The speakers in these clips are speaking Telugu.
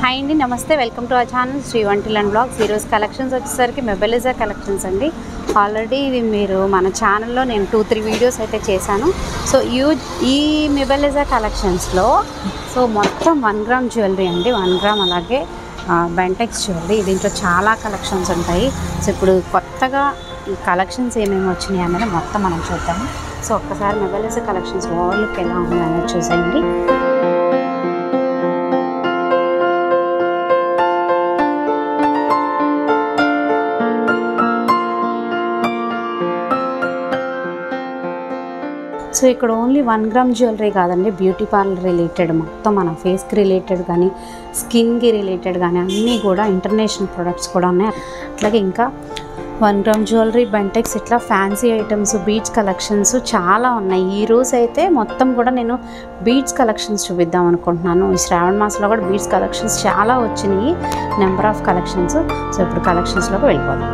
హాయ్ అండి, నమస్తే. Welcome to our channel Sri Vantillu vlogs. ఈరోజు కలెక్షన్స్ వచ్చేసరికి మెబెలిజా కలెక్షన్స్ అండి. ఆల్రెడీ ఇది మీరు మన ఛానల్లో నేను 2-3 వీడియోస్ అయితే చేశాను. సో ఈ మెబెలిజా కలెక్షన్స్లో మొత్తం 1 గ్రామ్ జ్యువెలరీ అండి, 1 గ్రామ్ అలాగే బెంటెక్స్ జ్యువెలరీ. దీంట్లో చాలా కలెక్షన్స్ ఉంటాయి. సో ఇప్పుడు కొత్తగా ఈ కలెక్షన్స్ ఏమేమి వచ్చినాయి అనేది మొత్తం మనం చూద్దాము. సో ఒక్కసారి మెబెలిజా కలెక్షన్స్ ఓవర్లుక్ ఎలా ఉంది అనేది చూసేయండి. సో ఇక్కడ ఓన్లీ 1 గ్రామ్ జ్యువెలరీ కాదండి, బ్యూటీ పార్లర్ రిలేటెడ్ మొత్తం మన ఫేస్కి రిలేటెడ్ కానీ స్కిన్కి రిలేటెడ్ కానీ అన్నీ కూడా ఇంటర్నేషనల్ ప్రొడక్ట్స్ కూడా ఉన్నాయి. అట్లాగే ఇంకా 1 గ్రామ్ జ్యువెలరీ, బెంటెక్స్, ఇట్లా ఫ్యాన్సీ ఐటమ్స్, బీడ్స్ కలెక్షన్స్ చాలా ఉన్నాయి. ఈరోజు అయితే మొత్తం కూడా నేను బీడ్స్ కలెక్షన్స్ చూపిద్దాం అనుకుంటున్నాను. ఈ శ్రావణ మాసంలో కూడా బీడ్స్ కలెక్షన్స్ చాలా వచ్చినాయి, నెంబర్ ఆఫ్ కలెక్షన్స్. సో ఇప్పుడు కలెక్షన్స్లోకి వెళ్ళిపోదాం.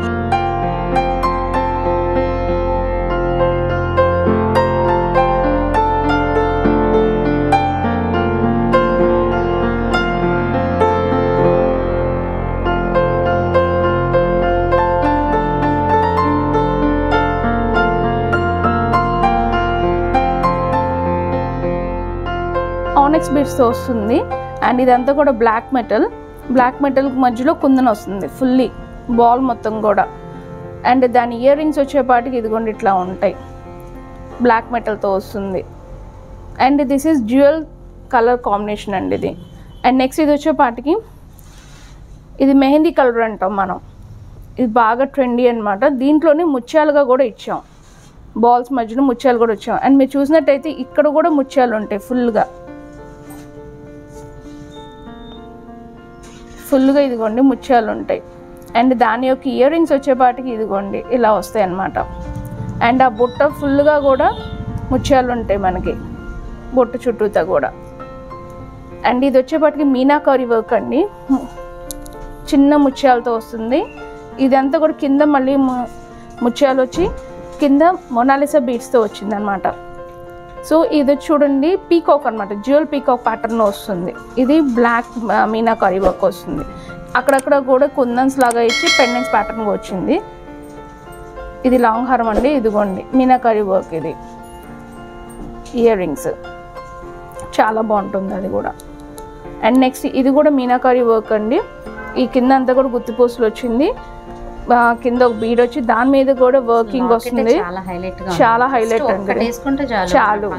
ఆనెక్స్ బీడ్స్తో వస్తుంది. అండ్ ఇదంతా కూడా బ్లాక్ మెటల్ మధ్యలో కుందన్ వస్తుంది, ఫుల్లీ బాల్ మొత్తం కూడా. అండ్ దాని ఇయర్ రింగ్స్ వచ్చేపాటికి ఇదిగోండి ఇట్లా ఉంటాయి, బ్లాక్ మెటల్తో వస్తుంది. And this is dual colour combination అండి ఇది. అండ్ నెక్స్ట్ ఇది వచ్చేపాటికి ఇది మెహందీ కలర్ అంటాం మనం, ఇది బాగా ట్రెండీ అనమాట. దీంట్లోనే ముత్యాలుగా కూడా ఇచ్చాం, బాల్స్ మధ్యలో ముత్యాలు కూడా ఇచ్చాం. అండ్ మీరు చూసినట్టయితే ఇక్కడ కూడా ముత్యాలు ఉంటాయి, ఫుల్గా ఇదిగోండి ముత్యాలు ఉంటాయి. అండ్ దాని యొక్క ఇయర్ రింగ్స్ వచ్చేపాటికి ఇదిగోండి ఇలా వస్తాయి అన్నమాట. అండ్ ఆ బుట్ట ఫుల్గా కూడా ముత్యాలు ఉంటాయి మనకి, బుట్ట చుట్టూతా కూడా. అండ్ ఇది వచ్చేపాటికి మీనాకారి వర్క్ అండి, చిన్న ముత్యాలతో వస్తుంది. ఇదంతా కూడా కింద మళ్ళీ ముత్యాలు వచ్చి కింద మొనాలిసా బీడ్స్తో వచ్చింది అనమాట. సో ఇది చూడండి పీకాక్ అనమాట, జ్యువెల్ పీకాక్ ప్యాటర్న్ వస్తుంది. ఇది బ్లాక్ మీనాకారి వర్క్ వస్తుంది. అక్కడక్కడ కూడా కుందన్స్ లాగా ఇచ్చి పెండెంట్స్ ప్యాటర్న్గా వచ్చింది. ఇది లాంగ్ హారం అండి, ఇదిగోండి మీనాకారి వర్క్. ఇది ఇయర్ రింగ్స్ చాలా బాగుంటుంది అది కూడా. అండ్ నెక్స్ట్ ఇది కూడా మీనాకారి వర్క్ అండి. ఈ కింద అంతా కూడా గుత్తిపూసలు వచ్చింది, కింద ఒక బీడ్ వచ్చి దాని మీద కూడా వర్కింగ్ వస్తుంది. చాలా హైలైట్ అండి, చాలు.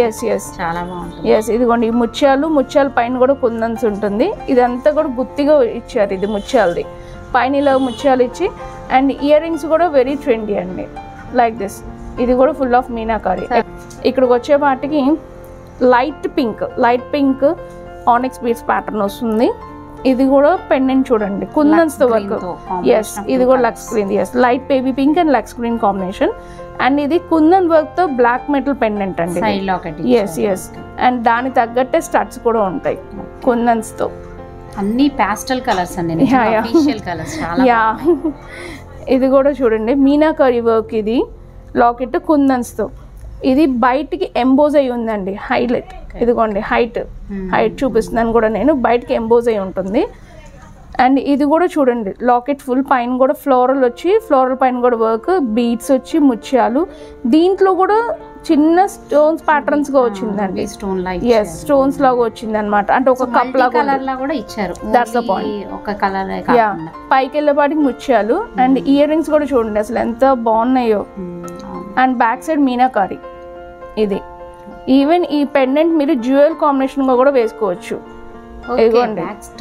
ఎస్ ఇదిగోండి ఈ ముత్యాలు పైన కూడా కుందన్స్ ఉంటుంది. ఇదంతా కూడా గుత్తిగా ఇచ్చారు, ఇది ముత్యాలది. పైన ఇలా ముత్యాలు ఇచ్చి. అండ్ ఇయర్ రింగ్స్ కూడా వెరీ ట్రెండీ అండి, లైక్ దిస్. ఇది కూడా ఫుల్ ఆఫ్ మీనాకారి. ఇక్కడికి వచ్చేపాటికి light pink onyx beads pattern వస్తుంది. ఇది కూడా పెండెంట్ చూడండి కుందన్స్ తో వర్క్. ఎస్ ఇది కూడా lux green, yes light baby pink and lux green combination. And ఇది కుందన్ వర్క్ తో బ్లాక్ మెటల్ పెండెంట్ అండి. ఎస్ అండ్ దాని తగ్గట్టే స్టడ్స్ కూడా ఉంటాయి కుందన్స్ తో. అన్ని పాస్టల్ కలర్స్ అండి, యా. ఇది కూడా చూడండి మీనాకారి వర్క్, ఇది లాకెట్ కుందన్స్ తో. ఇది బయటికి ఎంబోజ్ అయి ఉందండి, హైలైట్. ఇదిగోండి హైట్ చూపిస్తున్నాను కూడా నేను, బయటికి ఎంబోజ్ అయి ఉంటుంది. అండ్ ఇది కూడా చూడండి లాకెట్ ఫుల్ పైన కూడా ఫ్లోరల్ పైన కూడా వర్క్, బీడ్స్ వచ్చి ముత్యాలు. దీంట్లో కూడా చిన్న స్టోన్స్ ప్యాటర్న్స్ గా వచ్చిందండి, స్టోన్స్ లాగా వచ్చింది అనమాట. అంటే ఒక కప్ లాగా కూడా ఇచ్చారు. దట్స్ ద పాయింట్, ఒక కలర్. యా పైకి వెళ్ళేపాటికి ముత్యాలు. అండ్ ఇయర్ రింగ్స్ కూడా చూడండి అసలు ఎంత బాగున్నాయో. And back side meenakari. ఇది ఈవెన్ ఈ పెండెంట్ మీరు జ్యువెల్ కాంబినేషన్ గా కూడా వేసుకోవచ్చు. ఇదిగోండి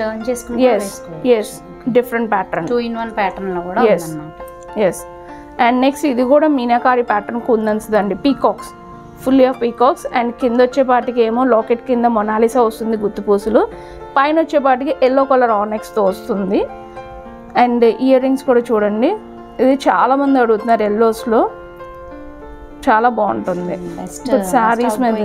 yes different pattern, 2-in-1 pattern లో కూడా ఎస్. అండ్ నెక్స్ట్ ఇది కూడా మీనాకారి ప్యాటర్న్ కుందన్స్ దండి, peacocks, fully of peacocks. And కింద వచ్చేపాటికి ఏమో లాకెట్ కింద మొనాలిసా వస్తుంది గుత్తుపూసలు, పైన వచ్చేపాటికి ఎల్లో కలర్ ఆనెక్స్ తో వస్తుంది. అండ్ ఇయర్ రింగ్స్ కూడా చూడండి, ఇది చాలా మంది అడుగుతున్నారు ఎల్లోస్ లో, చాలా బాగుంటుంది సారీస్ మీద.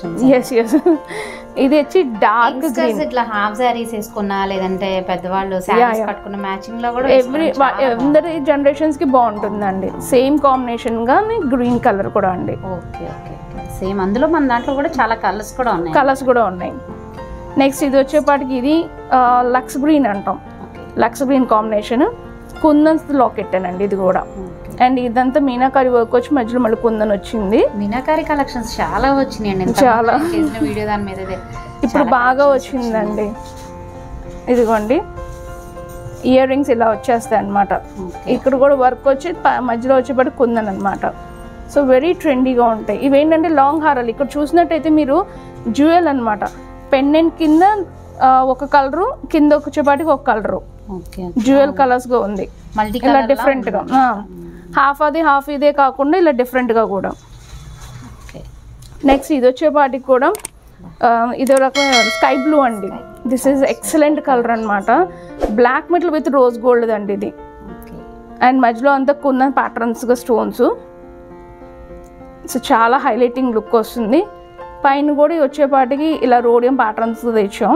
ఇది వచ్చి డార్క్ గ్రీన్, ఇట్లా హాఫ్ సారీస్ వేసుకున్నా లేదంటే పెద్దవాళ్ళు సారీస్ కట్టుకున్న మ్యాచింగ్ లో కూడా అందరి జనరేషన్స్ కి బాగుంటుందండి. సేమ్ కాంబినేషన్ గా గ్రీన్ కలర్ కూడా అండి. ఓకే సేమ్ అందులో మన దాంట్లో కూడా చాలా కలర్స్ కూడా ఉన్నాయి. నెక్స్ట్ ఇది వచ్చేపాటికి ఇది లక్స్ గ్రీన్ అంటాం, lux green combination kundans locket అండి ఇది కూడా. అండ్ ఇదంతా మీనాకారి వర్క్ వచ్చి మధ్యలో మళ్ళీ కుందన్ వచ్చింది. మీనాకారి కలెక్షన్స్ చాలా వచ్చినాయండి, చాలా వీడియో దాని మీద ఇప్పుడు బాగా వచ్చిందండి. ఇదిగోండి ఇయర్ రింగ్స్ ఇలా వచ్చేస్తాయి అన్నమాట. ఇక్కడ కూడా వర్క్ వచ్చి మధ్యలో వచ్చేపాటి కుందన్ అనమాట. సో వెరీ ట్రెండీగా ఉంటాయి. ఇవేంటంటే లాంగ్ హారాలు. ఇక్కడ చూసినట్టయితే మీరు జ్యువెల్ అనమాట. పెండెంట్ కింద ఒక కలరు, కింద వచ్చేపాటికి ఒక కలరు, జ్యువెల్ కలర్స్గా ఉంది. ఇలా డిఫరెంట్గా హాఫ్ అది హాఫ్ ఇదే కాకుండా ఇలా డిఫరెంట్గా కూడా. నెక్స్ట్ ఇది వచ్చేపాటికి కూడా ఇదో రకమైన స్కై బ్లూ అండి. దిస్ ఈజ్ ఎక్సలెంట్ కలర్ అనమాట. Black metal with rose gold అండి ఇది. అండ్ మధ్యలో అంతా కొన్న ప్యాటర్న్స్గా స్టోన్స్. సో చాలా హైలైటింగ్ లుక్ వస్తుంది. పైన కూడా వచ్చేపాటికి ఇలా రోడియం ప్యాటర్న్స్ తెచ్చాం.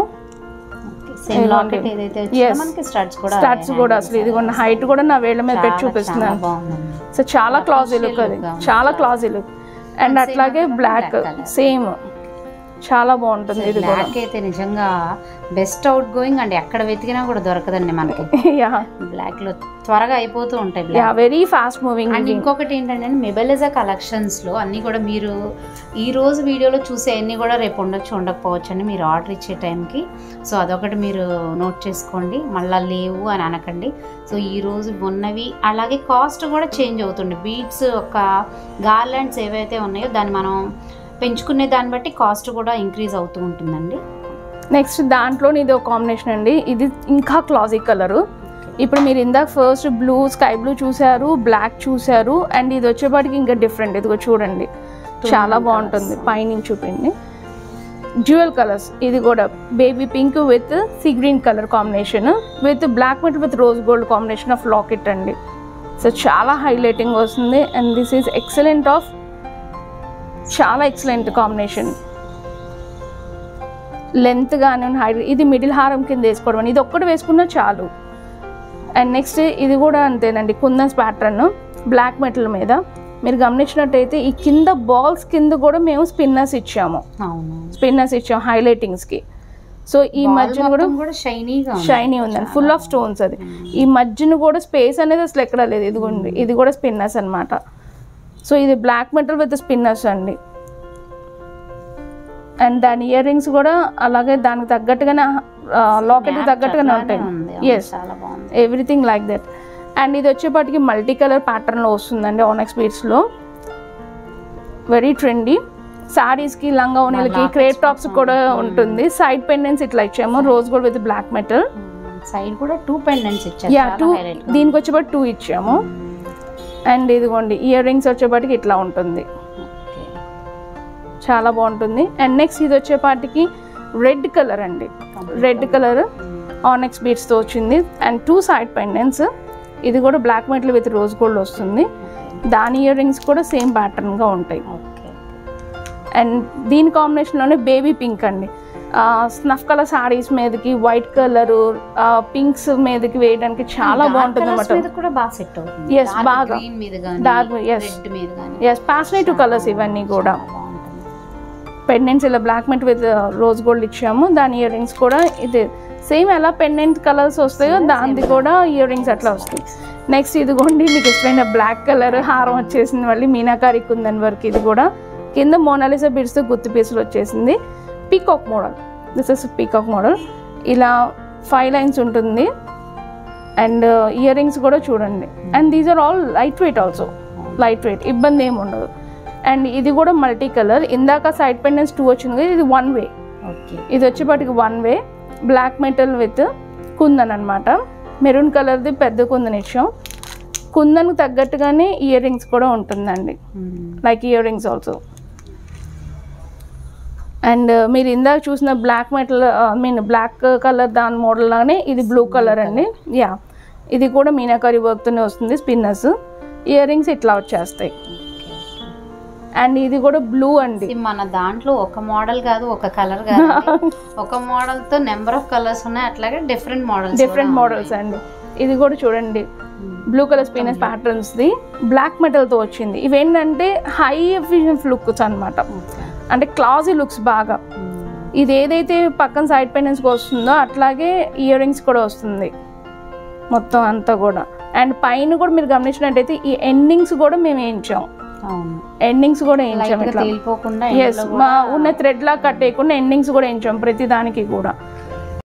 స్టార్ట్స్ కూడా అసలు ఇది కూడా హైట్ కూడా నా వేళ్ళ మీద పెట్టి చూపిస్తున్నాను. సో చాలా క్లాజీ లుక్, అది చాలా క్లాజీ లుక్. అండ్ అట్లాగే బ్లాక్ సేమ్ చాలా బాగుంటుంది. ఇది బ్లాక్ అయితే నిజంగా బెస్ట్ అవుట్ గోయింగ్ అండి, ఎక్కడ వెతికినా కూడా దొరకదండి మనకి. బ్లాక్ లో త్వరగా అయిపోతూ ఉంటాయి, వెరీ ఫాస్ట్ మూవింగ్. అండ్ ఇంకొకటి ఏంటంటే మిబెలెజా కలెక్షన్స్ లో అన్ని కూడా మీరు ఈ రోజు వీడియోలో చూసే అన్ని కూడా రేపు ఉండొచ్చు ఉండకపోవచ్చు అండి మీరు ఆర్డర్ ఇచ్చే టైంకి. సో అదొకటి మీరు నోట్ చేసుకోండి, మళ్ళీ లేవు అని అనకండి. సో ఈ రోజు ఉన్నవి అలాగే కాస్ట్ కూడా చేంజ్ అవుతుంది. బీడ్స్ ఒక గార్లాండ్స్ ఏవైతే ఉన్నాయో దాన్ని మనం పెంచుకునే దాన్ని బట్టి కాస్ట్ కూడా ఇంక్రీజ్ అవుతూ ఉంటుందండి. నెక్స్ట్ దాంట్లో ఇది ఒక కాంబినేషన్ అండి. ఇది ఇంకా క్లాసీ కలరు. ఇప్పుడు మీరు ఇందాక ఫస్ట్ బ్లూ స్కై బ్లూ చూసారు, బ్లాక్ చూసారు. అండ్ ఇది వచ్చేపాటికి ఇంకా డిఫరెంట్. ఇదిగో చూడండి చాలా బాగుంటుంది. పైనుంచి చూపిండి జ్యువెల్ కలర్స్. ఇది కూడా baby pink with sea green colour combination with black metal with rose gold combination of locket అండి. సో చాలా హైలైటింగ్ వస్తుంది. And this is excellent of చాలా ఎక్సలెంట్ కాంబినేషన్. లెంత్ కానీ హైట్. ఇది మిడిల్ హారం కింద వేసుకోవడం, ఇది ఒక్కటి వేసుకున్నా చాలు. అండ్ నెక్స్ట్ ఇది కూడా అంతేనండి, కుందన్స్ ప్యాటర్న్ బ్లాక్ మెటల్ మీద. మీరు గమనించినట్టయితే ఈ కింద బాల్స్ కింద కూడా మేము స్పిన్నర్స్ ఇచ్చాము, హైలైటింగ్స్కి. సో ఈ మధ్యన కూడా షైనీ ఉందండి, ఫుల్ ఆఫ్ స్టోన్స్. అది ఈ మధ్యన కూడా స్పేస్ అనేది అసలు ఎక్కడ లేదు. ఇదిగోండి ఇది కూడా స్పిన్నర్స్ అనమాట. సో ఇది బ్లాక్ మెటల్ విత్ స్పిన్నర్స్ అండి. అండ్ దాని ఇయర్ రింగ్స్ కూడా అలాగే దానికి తగ్గట్టుగానే లాకెట్కి తగ్గట్టుగానే ఉంటాయి. Yes, everything like that. And ఇది వచ్చేపాటికి మల్టీ కలర్ ప్యాటర్న్లో వస్తుందండి ఆనెక్స్ బీడ్స్లో. Very trendy. శారీస్కి, లంగా ఓనీలకి, క్రేప్ టాప్స్ కూడా ఉంటుంది. సైడ్ పెండెంట్స్ ఇట్లా ఇచ్చాము, rose gold with black metal. Side కూడా 2 పెండెంట్స్ ఇచ్చాము. దీనికి వచ్చేపాటి 2 ఇచ్చాము. అండ్ ఇదిగోండి ఇయర్ రింగ్స్ వచ్చేపాటికి ఇట్లా ఉంటుంది, చాలా బాగుంటుంది. అండ్ నెక్స్ట్ ఇది వచ్చేపాటికి రెడ్ కలర్ అండి. రెడ్ కలర్ ఆనెక్స్ బీడ్స్తో వచ్చింది. And 2 side pendants. ఇది కూడా black metal with rose gold వస్తుంది. దాని ఇయర్ రింగ్స్ కూడా సేమ్ ప్యాటర్న్గా ఉంటాయి. అండ్ దీని కాంబినేషన్లోనే బేబీ పింక్ అండి. స్నఫ్ కలర్ సారీస్ మీదకి, వైట్ కలర్ పింక్స్ మీదకి వేయడానికి చాలా బాగుంటుంది అనమాట. ఎస్, బాగా డార్క్, ఎస్ ప్యాషనేటివ్ కలర్స్ ఇవన్నీ కూడా. పెండెంట్స్ ఇలా black met with rose gold ఇచ్చాము. దాని ఇయర్ రింగ్స్ కూడా ఇది సేమ్ ఎలా పెండెంట్ కలర్స్ వస్తాయో దానికి కూడా ఇయర్ రింగ్స్ అట్లా వస్తాయి. నెక్స్ట్ ఇదిగోండి మీకు ఇష్టమైన బ్లాక్ కలర్ హారం వచ్చేసింది, మళ్ళీ మీనాకారి కుందన్ వర్క్. ఇది కూడా కింద మోనాలిసా బీడ్స్తో గుత్తి పీసులు వచ్చేసింది. Peacock model, this is peacock model. ఇలా 5 లైన్స్ ఉంటుంది. అండ్ ఇయర్ రింగ్స్ కూడా చూడండి. And these are all light weight, also light weight, ఇబ్బంది ఏమి ఉండదు. అండ్ ఇది కూడా మల్టీ కలర్. ఇందాక సైడ్ పెండెంట్స్ 2 వచ్చింది కదా, ఇది 1 వే. ఇది వచ్చేపాటికి 1 way black metal with kundan అనమాట. మెరూన్ కలర్ది పెద్ద కుందన్ ఇచ్చాం. కుందన్కి తగ్గట్టుగానే ఇయర్ రింగ్స్ కూడా ఉంటుందండి, like earrings also. And మీరు ఇందాక చూసిన బ్లాక్ మెటల్ బ్లాక్ కలర్ దాని మోడల్ లాగానే ఇది బ్లూ కలర్ అండి. యా, ఇది కూడా మీనాకారి వర్క్తోనే వస్తుంది. స్పిన్నర్స్, ఇయర్ రింగ్స్ ఇట్లా వచ్చేస్తాయి. అండ్ ఇది కూడా బ్లూ అండి. మన దాంట్లో ఒక మోడల్ కాదు, ఒక కలర్ కాదు, ఒక మోడల్ తో నెంబర్ ఆఫ్ కలర్స్ ఉన్నాయి. అట్లాగే డిఫరెంట్ మోడల్స్ అండి. ఇది కూడా చూడండి బ్లూ కలర్ స్పిన్నర్స్ ప్యాటర్న్స్ ది బ్లాక్ మెటల్ తో వచ్చింది. ఇవేంటంటే హై ఎఫిషియన్స్ లుక్స్ అనమాట, అంటే క్లాసీ లుక్స్ బాగా. ఇది ఏదైతే పక్కన సైడ్ పెండెంట్స్కి వస్తుందో అట్లాగే ఇయర్ రింగ్స్ కూడా వస్తుంది మొత్తం అంతా కూడా. అండ్ పైన కూడా మీరు గమనించినట్టయితే ఈ ఎండింగ్స్ కూడా మేము వేయించాం. ఎండింగ్స్ కూడా వేయించాం ఇట్లా. ఎస్, మా ఉన్న థ్రెడ్ లా కట్టేయకుండా ఎండింగ్స్ కూడా వేయించాం ప్రతి దానికి కూడా.